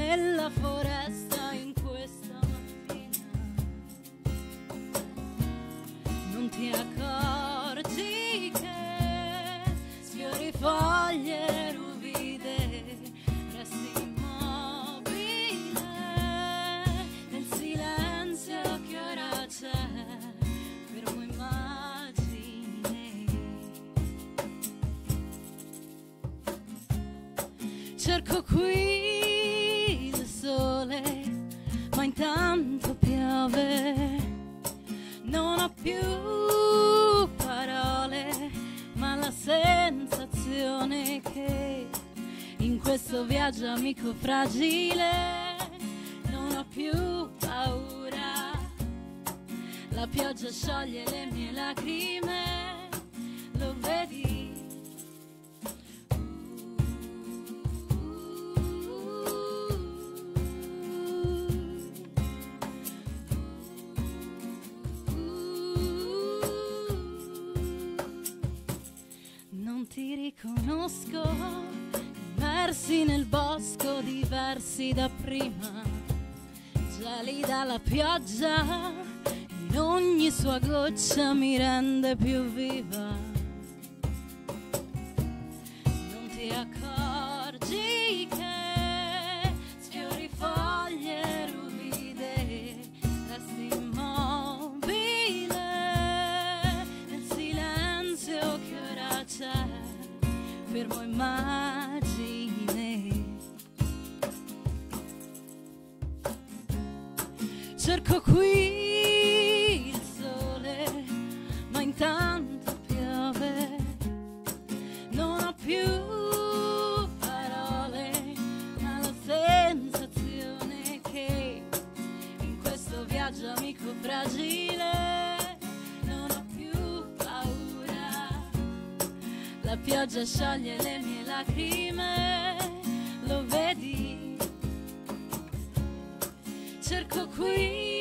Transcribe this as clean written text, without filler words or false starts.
nella foresta in questa mattina. Non ti accorgi che sfiori foglie ruvide, resti immobile nel silenzio che ora c'è, fermo immagine. Cerco qui il sole, ma intanto piove. Non ho più parole, ma la sensazione che in questo viaggio amico fragile non ho più paura. La pioggia scioglie le mie lacrime, lo vedi? Non ti riconosco, immersi nel bosco, diversi da prima, gelida la pioggia, in ogni sua goccia mi rende più viva. Non ti accorgi che sfiori foglie ruvide, resti immobile nel silenzio che ora c'è, fermo immagine. Cerco qui il sole, ma intanto piove. Non ho più parole, ma la sensazione che in questo viaggio amico fragile non ho più paura. La pioggia scioglie le mie lacrime, lo vedi? Cerco qui